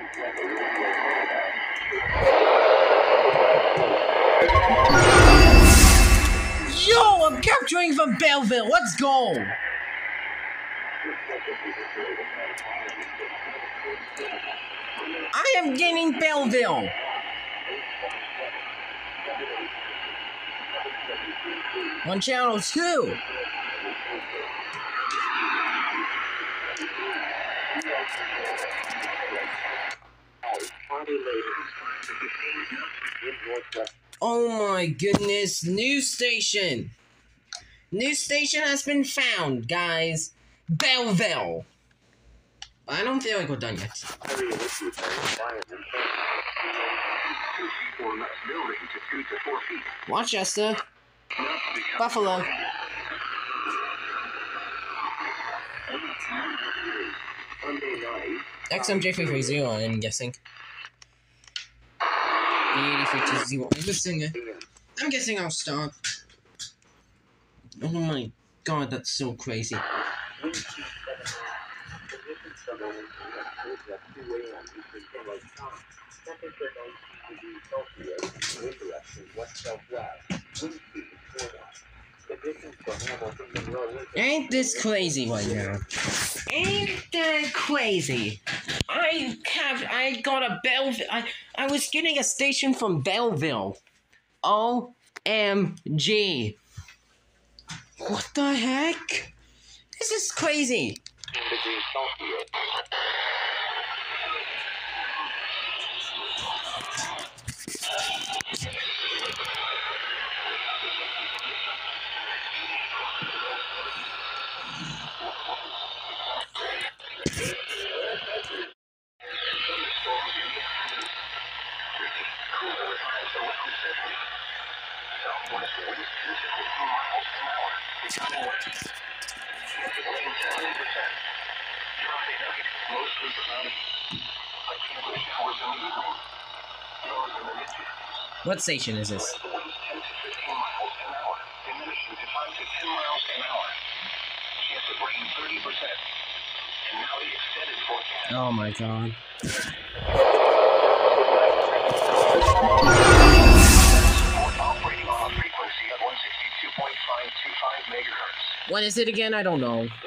Yo, I'm capturing from Belleville. Let's go. I am gaining Belleville. On channel 2. Oh my goodness, new station. New station has been found, guys. Belleville. I don't feel like we're done yet. Rochester. Buffalo. XMJ330, I'm guessing. 8320, I'm guessing it. I'm guessing I'll stop. Oh my god, that's so crazy. Ain't this crazy right now? Ain't that crazy? I got a Belleville. I was getting a station from Belleville. OMG. What the heck? This is crazy. What station is this? Oh my god. What is it again? I don't know.